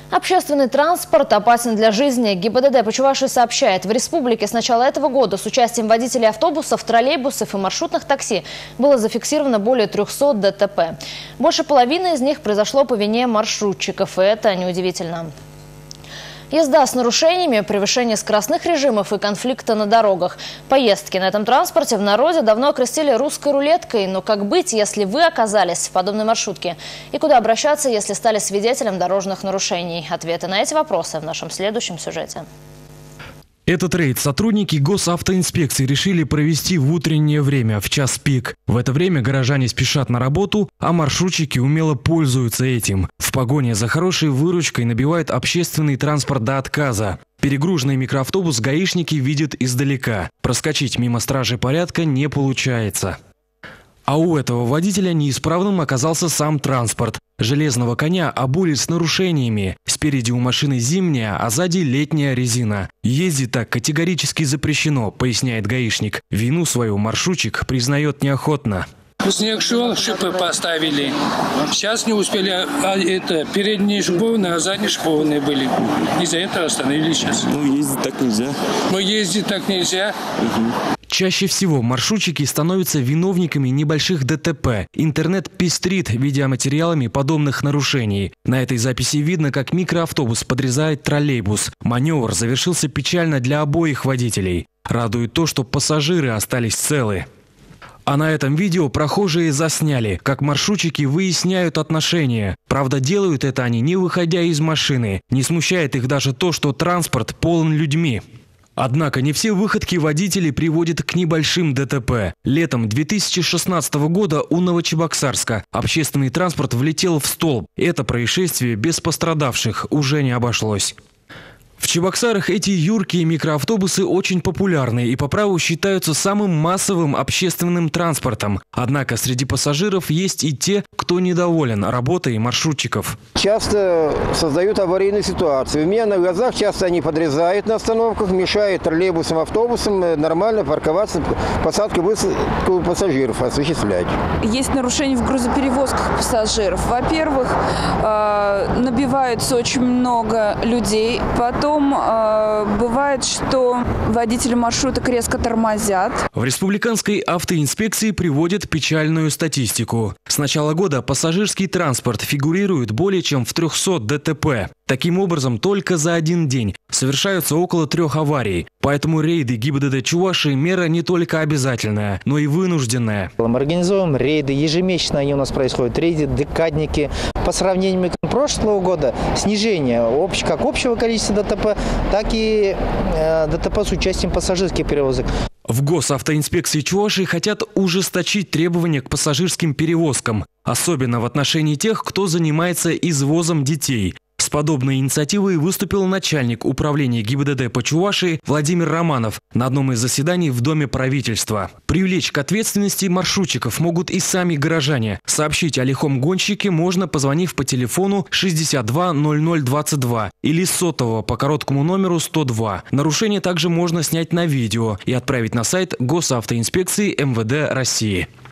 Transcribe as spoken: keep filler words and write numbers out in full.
Общественный транспорт опасен для жизни. ГИБДД по Чувашии сообщает, в республике с начала этого года с участием водителей автобусов, троллейбусов и маршрутных такси было зафиксировано более трёхсот ДТП. Больше половины из них произошло по вине маршрутчиков, и это неудивительно. Езда с нарушениями, превышение скоростных режимов и конфликты на дорогах. Поездки на этом транспорте в народе давно окрестили русской рулеткой. Но как быть, если вы оказались в подобной маршрутке? И куда обращаться, если стали свидетелем дорожных нарушений? Ответы на эти вопросы в нашем следующем сюжете. Этот рейд сотрудники госавтоинспекции решили провести в утреннее время, в час пик. В это время горожане спешат на работу, а маршрутчики умело пользуются этим. В погоне за хорошей выручкой набивают общественный транспорт до отказа. Перегруженный микроавтобус гаишники видят издалека. Проскочить мимо стражи порядка не получается. А у этого водителя неисправным оказался сам транспорт. Железного коня обули с нарушениями. Спереди у машины зимняя, а сзади летняя резина. Ездить так категорически запрещено, поясняет гаишник. Вину свою маршрутчик признает неохотно. Снег шел, шипы поставили. Сейчас не успели, а это передние шипованные, а задние шипованные были. Из-за этого остановились сейчас. Ну, ездить так нельзя. Ну, ездить так нельзя. Угу. Чаще всего маршрутчики становятся виновниками небольших ДТП. Интернет пестрит видеоматериалами подобных нарушений. На этой записи видно, как микроавтобус подрезает троллейбус. Маневр завершился печально для обоих водителей. Радует то, что пассажиры остались целы. А на этом видео прохожие засняли, как маршрутчики выясняют отношения. Правда, делают это они, не выходя из машины. Не смущает их даже то, что транспорт полон людьми. Однако не все выходки водителей приводят к небольшим ДТП. Летом две тысячи шестнадцатого года у Новочебоксарска общественный транспорт влетел в столб. Это происшествие без пострадавших уже не обошлось. В Чебоксарах эти юркие микроавтобусы очень популярны и по праву считаются самым массовым общественным транспортом. Однако среди пассажиров есть и те, кто недоволен работой маршрутчиков. Часто создают аварийные ситуации. У меня на глазах часто они подрезают на остановках, мешают троллейбусам, автобусам нормально парковаться, посадку высадку пассажиров осуществлять. Есть нарушения в грузоперевозках пассажиров. Во-первых, набиваются очень много людей, потом Потом э, бывает, что водители маршруток резко тормозят. В республиканской автоинспекции приводят печальную статистику. С начала года пассажирский транспорт фигурирует более чем в трёхсот ДТП. Таким образом, только за один день совершаются около трех аварий. Поэтому рейды ГИБДД Чувашии – мера не только обязательная, но и вынужденная. Мы организуем рейды, ежемесячно они у нас происходят, рейды, декадники. По сравнению с прошлого года снижение общ, как общего количества ДТП, так и э, ДТП с участием пассажирских перевозок. В госавтоинспекции Чувашии хотят ужесточить требования к пассажирским перевозкам, особенно в отношении тех, кто занимается извозом детей. С подобной инициативой выступил начальник управления ГИБДД по Чувашии Владимир Романов на одном из заседаний в Доме правительства. Привлечь к ответственности маршрутчиков могут и сами горожане. Сообщить о лихом гонщике можно, позвонив по телефону шестьдесят два ноль ноль двадцать два или сотового по короткому номеру сто два. Нарушение также можно снять на видео и отправить на сайт госавтоинспекции эм вэ дэ России.